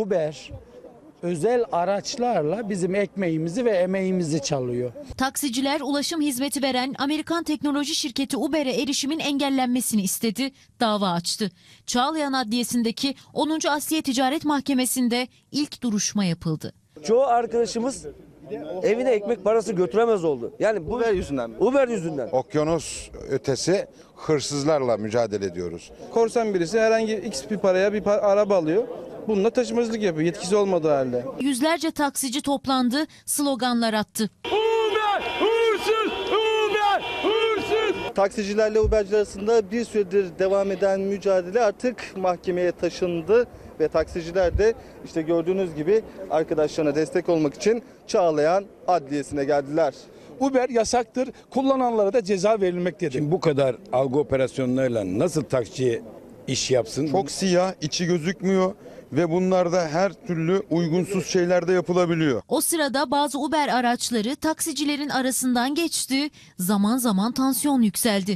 Uber özel araçlarla bizim ekmeğimizi ve emeğimizi çalıyor. Taksiciler ulaşım hizmeti veren Amerikan teknoloji şirketi Uber'e erişimin engellenmesini istedi, dava açtı. Çağlayan Adliyesi'ndeki 10. Asliye Ticaret Mahkemesi'nde ilk duruşma yapıldı. Çoğu arkadaşımız evine ekmek parası götüremez oldu. Yani bu Uber yüzünden mi? Uber yüzünden. Okyanus ötesi hırsızlarla mücadele ediyoruz. Korsan birisi herhangi x bir paraya bir araba alıyor. Bununla taşımacılık yapıyor yetkisi olmadığı halde. Yüzlerce taksici toplandı, sloganlar attı. Uber hırsız! Uber hırsız! Taksicilerle Uberciler arasında bir süredir devam eden mücadele artık mahkemeye taşındı ve taksiciler de işte gördüğünüz gibi arkadaşlarına destek olmak için Çağlayan Adliyesi'ne geldiler. Uber yasaktır, kullananlara da ceza verilmektedir. Şimdi bu kadar algı operasyonlarıyla nasıl taksici iş yapsın? Çok siyah, içi gözükmüyor ve bunlarda her türlü uygunsuz şeyler de yapılabiliyor. O sırada bazı Uber araçları taksicilerin arasından geçti, zaman zaman tansiyon yükseldi.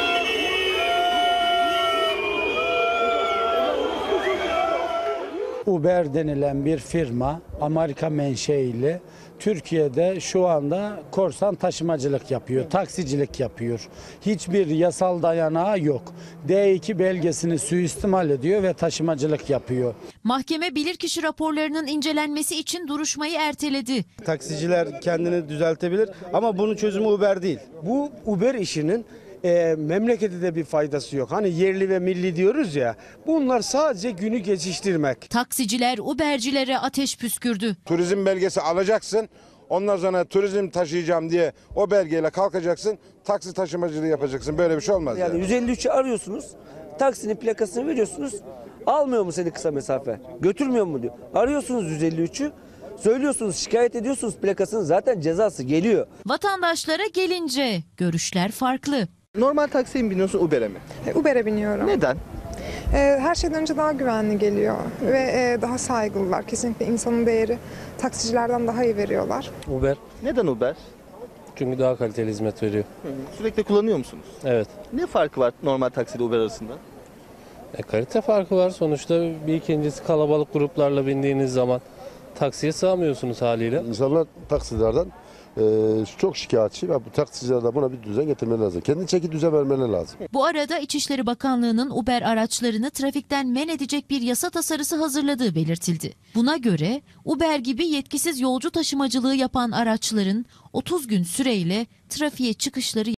Uber denilen bir firma Amerika menşeili Türkiye'de şu anda korsan taşımacılık yapıyor, taksicilik yapıyor. Hiçbir yasal dayanağı yok. D2 belgesini suistimal ediyor ve taşımacılık yapıyor. Mahkeme bilirkişi raporlarının incelenmesi için duruşmayı erteledi. Taksiciler kendini düzeltebilir ama bunun çözümü Uber değil. Bu Uber işinin memlekete de bir faydası yok. Hani yerli ve milli diyoruz ya, bunlar sadece günü geçiştirmek. Taksiciler Ubercilere ateş püskürdü. Turizm belgesi alacaksın. Ondan sonra turizm taşıyacağım diye o belgeyle kalkacaksın. Taksi taşımacılığı yapacaksın. Böyle bir şey olmaz. Yani 153'ü arıyorsunuz, taksinin plakasını veriyorsunuz. Almıyor mu seni kısa mesafe? Götürmüyor mu diyor. Arıyorsunuz 153'ü. Söylüyorsunuz, şikayet ediyorsunuz plakasının zaten cezası geliyor. Vatandaşlara gelince görüşler farklı. Normal taksiye mi biniyorsun Uber'e mi? Uber'e biniyorum. Neden? Her şeyden önce daha güvenli geliyor ve daha saygılılar. Kesinlikle insanın değeri taksicilerden daha iyi veriyorlar. Uber Neden Uber? çünkü daha kaliteli hizmet veriyor. Sürekli kullanıyor musunuz? Evet. Ne farkı var normal taksiyle Uber arasında? Kalite farkı var sonuçta. Bir ikincisi kalabalık gruplarla bindiğiniz zaman taksiye sığamıyorsunuz haliyle. İnsanlar taksilerden çok şikayetçi ve bu taksiciler de buna bir düzen getirmeleri lazım. Kendi çeki düzen vermeleri lazım. Bu arada İçişleri Bakanlığı'nın Uber araçlarını trafikten men edecek bir yasa tasarısı hazırladığı belirtildi. Buna göre Uber gibi yetkisiz yolcu taşımacılığı yapan araçların 30 gün süreyle trafiğe çıkışları